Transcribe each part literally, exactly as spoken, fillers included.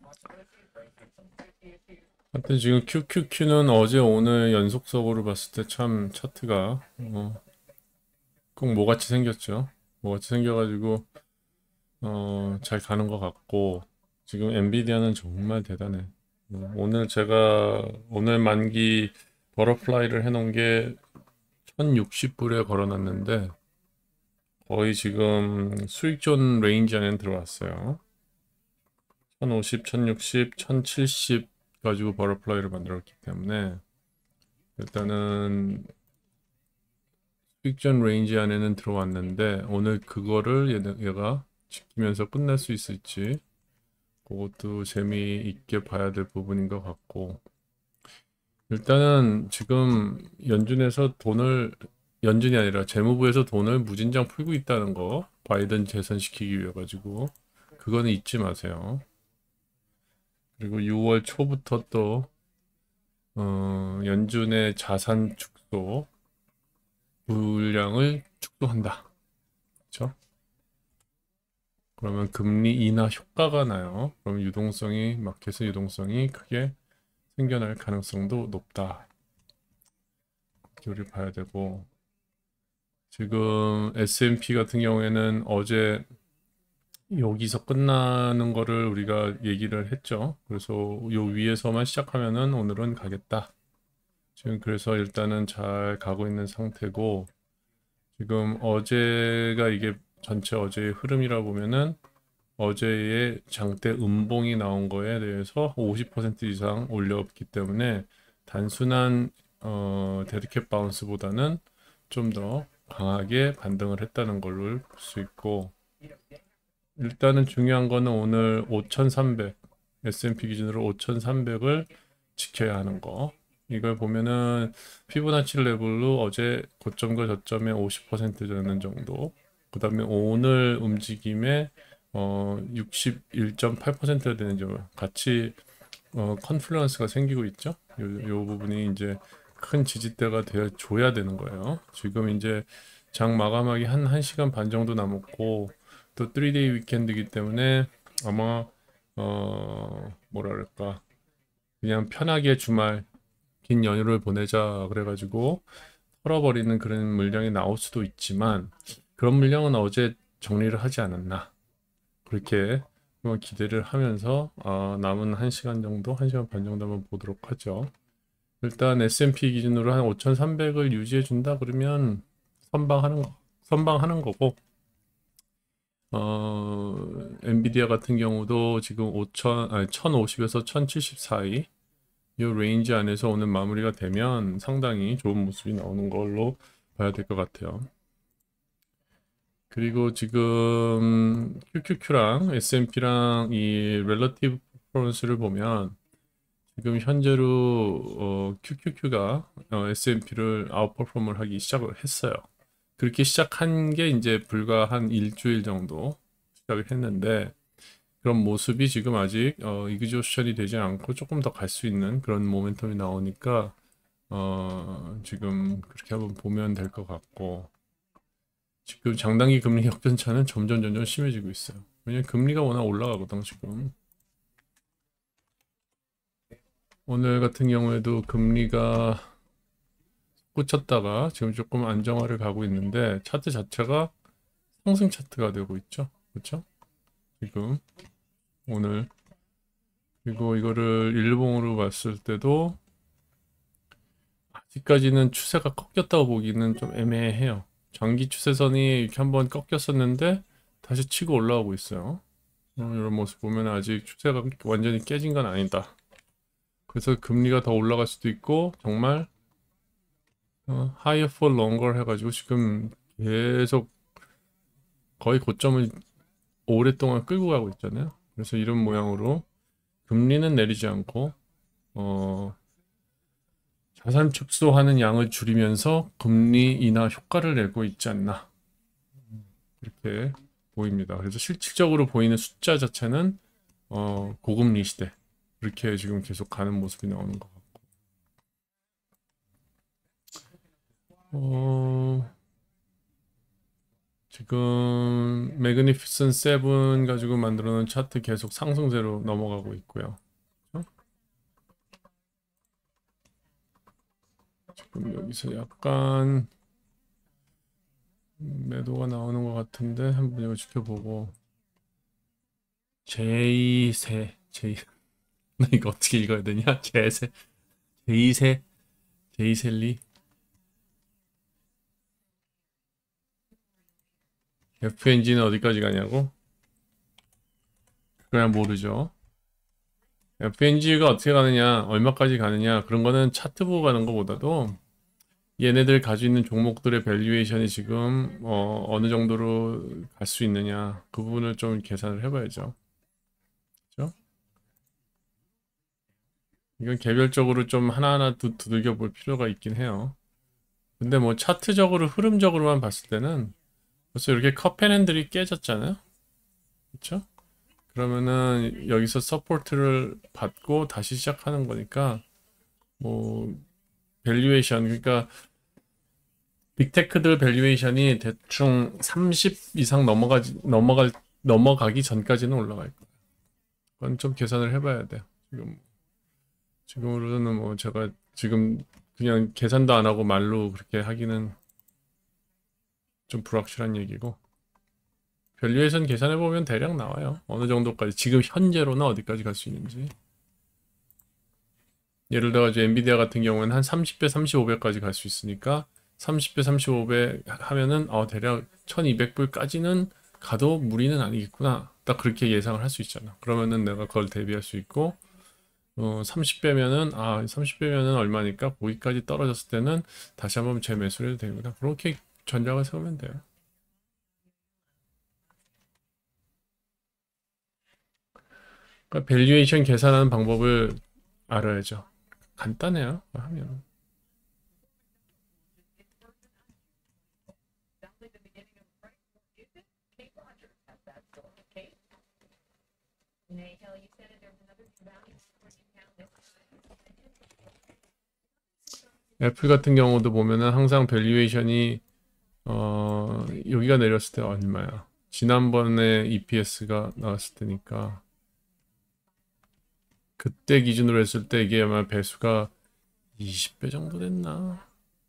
하여튼 지금 큐큐큐는 어제 오늘 연속적으로 봤을 때 참 차트가 어, 꼭 뭐같이 생겼죠. 뭐같이 생겨가지고 어, 잘 가는 것 같고 지금 엔비디아는 정말 대단해. 어, 오늘 제가 오늘 만기 버터플라이를 해놓은 게 천육십 불에 걸어놨는데 거의 지금 수익존 레인지 안에 들어왔어요. 천오십, 천육십, 천칠십 가지고 버터플라이를 만들었기 때문에 일단은 수익전 레인지 안에는 들어왔는데 오늘 그거를 얘- 얘가 지키면서 끝날 수 있을지 그것도 재미있게 봐야 될 부분인 것 같고 일단은 지금 연준에서 돈을 연준이 아니라 재무부에서 돈을 무진장 풀고 있다는 거 바이든 재선시키기 위해 가지고 그거는 잊지 마세요. 그리고 유월 초부터 또 어, 연준의 자산 축소 물량을 축소한다. 그렇죠? 그러면 금리 인하 효과가 나요. 그럼 유동성이 마켓의 유동성이 크게 생겨날 가능성도 높다. 이렇게 우리 봐야 되고 지금 에스 앤 피 같은 경우에는 어제 여기서 끝나는 거를 우리가 얘기를 했죠. 그래서 요 위에서만 시작하면은 오늘은 가겠다. 지금 그래서 일단은 잘 가고 있는 상태고 지금 어제가 이게 전체 어제의 흐름이라 보면은 어제의 장대 음봉이 나온 거에 대해서 오십 퍼센트 이상 올렸기 때문에 단순한 어, 데드캣 바운스보다는 좀 더 강하게 반등을 했다는 걸로 볼 수 있고 일단은 중요한 거는 오늘 오천삼백 에스 앤 피 기준으로 오천삼백을 지켜야 하는 거 이걸 보면은 피보나치 레벨로 어제 고점과 저점의 오십 퍼센트 되는 정도 그 다음에 오늘 움직임에 어, 육십일 점 팔 퍼센트가 되는 점 같이 어, 컨플루언스가 생기고 있죠. 요, 요 부분이 이제 큰 지지대가 되어 줘야 되는 거예요. 지금 이제 장 마감하기 한 1시간 반 정도 남았고 또 쓰리 데이 위켄드이기 때문에 아마 어 뭐랄까 그냥 편하게 주말 긴 연휴를 보내자 그래가지고 털어버리는 그런 물량이 나올 수도 있지만 그런 물량은 어제 정리를 하지 않았나 그렇게 한번 기대를 하면서 어, 남은 한 시간 정도, 한 시간 반 정도 한번 보도록 하죠. 일단 에스 앤 피 기준으로 한 오천삼백을 유지해 준다 그러면 선방하는 거, 선방하는 거고 어, 엔비디아 같은 경우도 지금 오천, 아니 천오십에서 천칠십 사이 이 레인지 안에서 오늘 마무리가 되면 상당히 좋은 모습이 나오는 걸로 봐야 될 것 같아요. 그리고 지금 큐큐큐랑 에스 앤 피랑 이 렐러티브 퍼포먼스를 보면 지금 현재로 어, 큐큐큐가 어, 에스 앤 피를 아웃퍼폼을 하기 시작을 했어요. 그렇게 시작한 게 이제 불과 한 일주일 정도 시작을 했는데 그런 모습이 지금 아직 어, 이그조션이 되지 않고 조금 더 갈 수 있는 그런 모멘텀이 나오니까 어, 지금 그렇게 한번 보면 될 것 같고 지금 장단기 금리 역전차는 점점 점점 심해지고 있어요. 왜냐면 금리가 워낙 올라가거든 지금. 오늘 같은 경우에도 금리가 꽂혔다가 지금 조금 안정화를 가고 있는데 차트 자체가 상승 차트가 되고 있죠. 그렇죠? 지금 오늘 그리고 이거를 일봉으로 봤을 때도 아직까지는 추세가 꺾였다고 보기는 좀 애매해요. 장기 추세선이 이렇게 한번 꺾였었는데 다시 치고 올라오고 있어요. 어, 이런 모습 보면 아직 추세가 완전히 깨진 건 아니다. 그래서 금리가 더 올라갈 수도 있고 정말 어, higher for longer 해가지고 지금 계속 거의 고점을 오랫동안 끌고 가고 있잖아요. 그래서 이런 모양으로 금리는 내리지 않고 어, 자산 축소하는 양을 줄이면서 금리 인하 효과를 내고 있지 않나 이렇게 보입니다. 그래서 실질적으로 보이는 숫자 자체는 어, 고금리 시대 이렇게 지금 계속 가는 모습이 나오는 것 같고 어, 지금 매그니피슨 세븐 가지고 만들어 놓은 차트 계속 상승세로 넘어가고 있고요. 그렇죠? 지금 여기서 약간 매도가 나오는 것 같은데 한번 이거 지켜보고 제이세 제이 나 이거 어떻게 읽어야 되냐? 제세 제이세 제이셀리 에프엔지는 어디까지 가냐고? 그냥 모르죠. 에프엔지가 어떻게 가느냐, 얼마까지 가느냐, 그런 거는 차트 보고 가는 것보다도 얘네들 가지고 있는 종목들의 밸류에이션이 지금 어, 어느 정도로 갈 수 있느냐, 그 부분을 좀 계산을 해봐야죠. 그죠? 이건 개별적으로 좀 하나하나 두, 두들겨 볼 필요가 있긴 해요. 근데 뭐 차트적으로 흐름적으로만 봤을 때는 벌써 이렇게 컵앤핸들이 깨졌잖아요. 그렇죠? 그러면은 여기서 서포트를 받고 다시 시작하는 거니까 뭐 밸류에이션, 그러니까 빅테크들 밸류에이션이 대충 삼십 이상 넘어가지 넘어갈 넘어가기 전까지는 올라갈 거예요. 그건 좀 계산을 해봐야 돼요. 지금 지금으로는 뭐 제가 지금 그냥 계산도 안 하고 말로 그렇게 하기는 좀 불확실한 얘기고, 밸류에이션 계산해 보면 대략 나와요. 어느 정도까지 지금 현재로는 어디까지 갈 수 있는지. 예를 들어 가지고 엔비디아 같은 경우는 한 삼십 배, 삼십오 배까지 갈 수 있으니까 삼십 배, 삼십오 배 하면은 어 대략 천이백 불까지는 가도 무리는 아니겠구나. 딱 그렇게 예상을 할 수 있잖아. 그러면은 내가 그걸 대비할 수 있고, 어 삼십 배면은 아 삼십 배면은 얼마니까 거기까지 떨어졌을 때는 다시 한번 재매수를 해도 됩니다. 그렇게 전략을 세우면 돼요. 그러니까 밸류에이션 계산하는 방법을 알아야죠. 간단해요. 하면. 애플 같은 경우도 보면은 항상 밸류에이션이 어 여기가 내렸을 때 얼마야? 지난번에 이피에스가 나왔을 때니까 그때 기준으로 했을 때 이게 아마 배수가 이십 배 정도 됐나?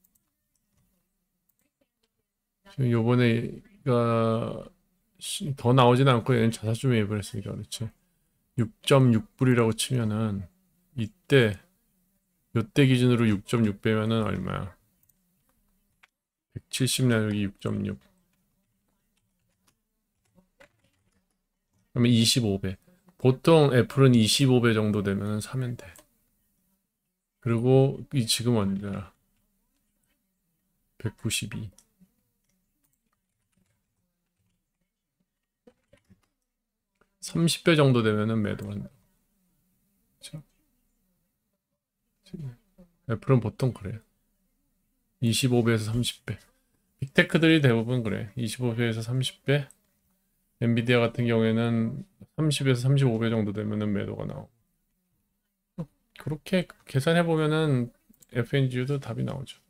지금 요번에가 더 나오진 않고 얘는 자사주 매입을 했으니까 그렇지. 육 점 육 불이라고 치면은 이때 요때 기준으로 육 점 육 배면은 얼마야? 백칠십 나누기 육 점 육 그러면 이십오 배. 보통 애플은 이십오 배 정도 되면 사면 돼. 그리고 이 지금 언제야? 백구십이. 삼십 배 정도 되면은 매도한다. 그렇죠? 애플은 보통 그래요. 이십오 배에서 삼십 배. 빅테크들이 대부분 그래. 이십오 배에서 삼십 배. 엔비디아 같은 경우에는 삼십에서 삼십오 배 정도 되면은 매도가 나오고. 그렇게 계산해 보면은 에프엔지유도 답이 나오죠.